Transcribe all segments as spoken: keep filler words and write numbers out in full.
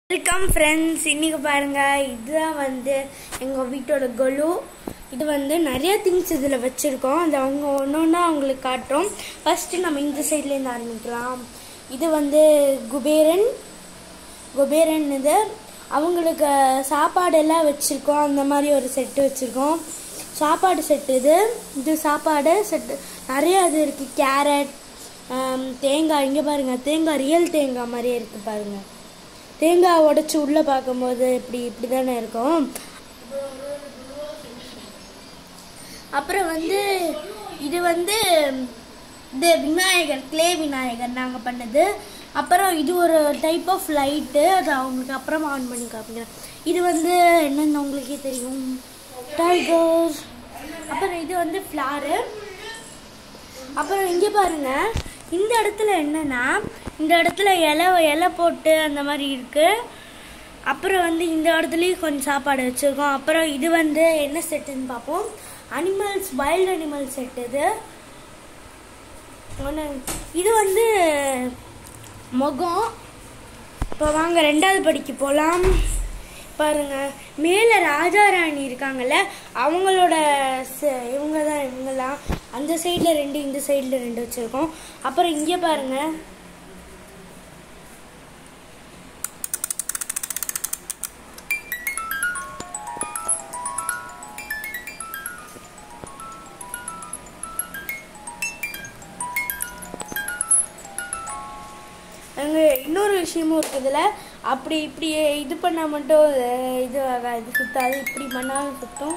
Welcome friends. இன்னைக்கு பாருங்க, இதுதான் வந்து எங்கள் வீட்டோட கொலு. இது வந்து நிறைய திங்ஸ் இதில் வச்சுருக்கோம். அது அவங்க ஒன்று ஒன்றா அவங்களுக்கு காட்டுறோம். ஃபஸ்ட்டு நம்ம இந்த சைட்லேருந்து ஆரம்பிக்கலாம். இது வந்து குபேரன் குபேரன் இது அவங்களுக்கு சாப்பாடெல்லாம் வச்சுருக்கோம். அந்த மாதிரி ஒரு செட்டு வச்சுருக்கோம். சாப்பாடு செட்டு இது இது சாப்பாடு செட்டு நிறைய இது இருக்குது. கேரட், தேங்காய். இங்கே பாருங்கள், தேங்காய் ரியல் தேங்காய் மாதிரியே இருக்குது பாருங்கள். தேங்காய் உடைச்சி உள்ளே பார்க்கும்போது இப்படி இப்படி தானே இருக்கும். அப்புறம் வந்து இது வந்து இது விநாயகர், கிளே விநாயகர் நாங்கள் பண்ணது. அப்புறம் இது ஒரு டைப் ஆஃப் லைட்டு, அது அவங்களுக்கு அப்புறம் ஆன் பண்ணி காமிக்கிறேன். இது வந்து என்னென்னு உங்களுக்கே தெரியும், டைகர். அப்புறம் இது வந்து ஃப்ளாரு. அப்புறம் இங்கே பாருங்கள், இந்த இடத்துல என்னன்னா, இந்த இடத்துல இலை இலை போட்டு அந்த மாதிரி இருக்குது. அப்புறம் வந்து இந்த இடத்துலையும் கொஞ்சம் சாப்பாடு வச்சுருக்கோம். அப்புறம் இது வந்து என்ன செட்டுன்னு பார்ப்போம். அனிமல்ஸ், வைல்டு அனிமல் செட்டு இது. ஒன்று இது வந்து முகம். இப்போ வாங்க ரெண்டாவது படிக்கு போகலாம். பாருங்க, மேலே ராஜா ராணி இருக்காங்கல்ல, அவங்களோட இவங்க தான் இவங்கெல்லாம். அந்த சைடில் ரெண்டு, இந்த சைடில் ரெண்டு வச்சுருக்கோம். அப்புறம் இங்கே பாருங்க, அங்கே இன்னொரு விஷயமும் இருக்குதுல. அப்படி இப்படி இது பண்ணால் மட்டும் இது இது சுத்தாது, இப்படி பண்ணாலும் சுத்தம்.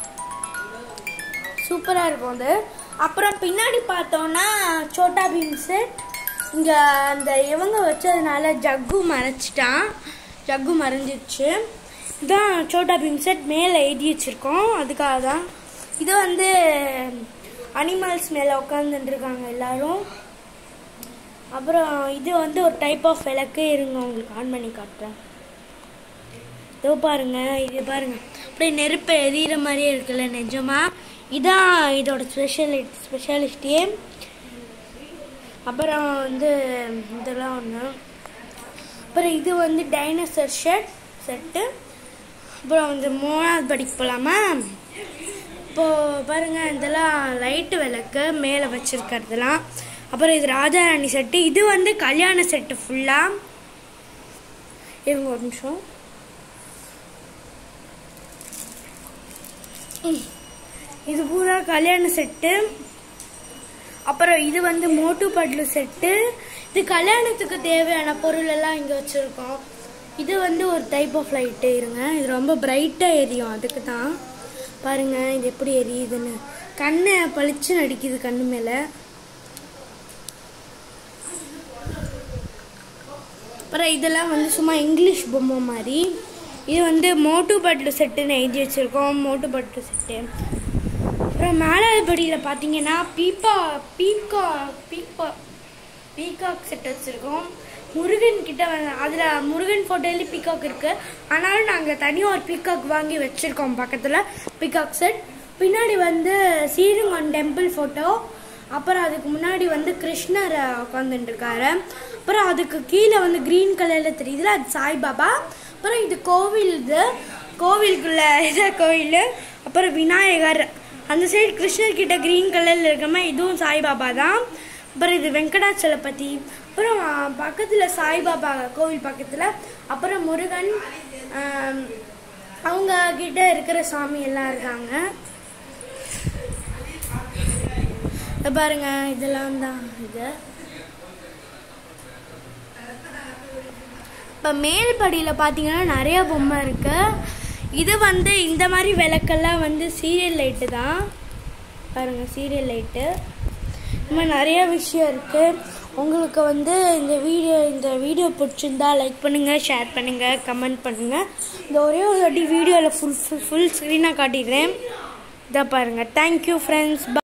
சூப்பராக இருக்கும் அது. அப்புறம் பின்னாடி பார்த்தோன்னா சோட்டா பீம் செட். இங்கே அந்த இவங்க வச்சதுனால ஜக்கு மறைச்சிட்டான், ஜக்கு மறைஞ்சிடுச்சு. இதுதான் சோட்டா பீம் செட். மேலே எழுதி வச்சுருக்கோம், அதுக்காக தான். இது வந்து அனிமல்ஸ் மேலே உட்காந்துருக்காங்க எல்லாரும். அப்புறம் இது வந்து ஒரு டைப் ஆஃப் விளக்கு. இருங்க உங்களுக்கு ஆன் பண்ணி காட்டுறேன். இதோ பாருங்க, இது பாருங்க, அப்படியே நெருப்பு எரியிற மாதிரியே இருக்குல்ல, நிஜமா. இதான் இதோட ஸ்பெஷல் ஸ்பெஷாலிட்டியே. அப்புறம் வந்து இதெல்லாம் ஒன்று. அப்புறம் இது வந்து டைனோசர் ஷர்ட் செட்டு. அப்புறம் வந்து மூணாவது படிக்க போகலாமா. இப்போது பாருங்கள், இதெல்லாம் லைட்டு விளக்கு மேலே வச்சுருக்கிறதுலாம். அப்புறம் இது ராஜா ராணி செட்டு. இது வந்து கல்யாண செட்டு ஃபுல்லாக. இருங்க ஒரு நிமிஷம். இது பூரா கல்யாண செட்டு. அப்புறம் இது வந்து மோட்டு பட்லு செட்டு. இது கல்யாணத்துக்கு தேவையான பொருள் எல்லாம் இங்கே வச்சுருக்கோம். இது வந்து ஒரு டைப் ஆஃப் லைட்டு. இருங்க, இது ரொம்ப பிரைட்டாக எரியும், அதுக்கு தான். பாருங்கள் இது எப்படி எரியுதுன்னு. கண்ணை பளிச்சுன்னு அடிக்குது கண்ணு மேலே. அப்புறம் இதெல்லாம் வந்து சும்மா இங்கிலீஷ் பொம்மை மாதிரி. இது வந்து மோட்டு பட்லு செட்டுன்னு எழுதி வச்சுருக்கோம், மோட்டு பட்லு செட்டு. அப்புறம் மேலாவது படியில் பார்த்தீங்கன்னா பீப்பா பீக்கா பீப்பா பீகாக் செட் வச்சுருக்கோம். முருகன் கிட்ட வந்து அதில் முருகன் ஃபோட்டோலேயே பீகாக் இருக்குது. ஆனாலும் நாங்கள் தனியாக ஒரு பீகாக் வாங்கி வச்சுருக்கோம் பக்கத்தில், பீகாக் செட். பின்னாடி வந்து ஸ்ரீரங்கம் டெம்பிள் ஃபோட்டோ. அப்புறம் அதுக்கு முன்னாடி வந்து கிருஷ்ணர் உட்காந்துட்டு இருக்காரு. அப்புறம் அதுக்கு கீழே வந்து க்ரீன் கலரில் தெரியுதுல, அது சாய்பாபா. அப்புறம் இது கோவில், இது கோவிலுக்குள்ள இதான் கோவில். அப்புறம் விநாயகர். அந்த சைடு கிருஷ்ணர் கிட்ட க்ரீன் கலரில் இருக்கிற இதுவும் சாய்பாபா தான். அப்புறம் இது வெங்கடாச்சலபதி. அப்புறம் பக்கத்தில் சாய்பாபா கோவில் பக்கத்தில். அப்புறம் முருகன், அவங்க கிட்ட இருக்கிற சாமி எல்லாம் இருக்காங்க. பாருங்க, இதெல்லாம் தான் இது. இப்போ மேல் படியில் பார்த்தீங்கன்னா நிறைய பொம்மை இருக்கு. இது வந்து இந்த மாதிரி விளக்கெல்லாம் வந்து சீரியல் லைட்டு தான். பாருங்க, சீரியல் லைட்டு. இந்த மாதிரி நிறைய விஷயம் இருக்கு. உங்களுக்கு வந்து இந்த வீடியோ இந்த வீடியோ பிடிச்சிருந்தா லைக் பண்ணுங்கள், ஷேர் பண்ணுங்கள், கமெண்ட் பண்ணுங்கள். இந்த ஒரே ஒரு வாட்டி வீடியோவில் ஃபுல் ஃபுல் ஃபுல் ஸ்க்ரீனாக காட்டிடுறேன். இதை பாருங்கள். Thank you friends.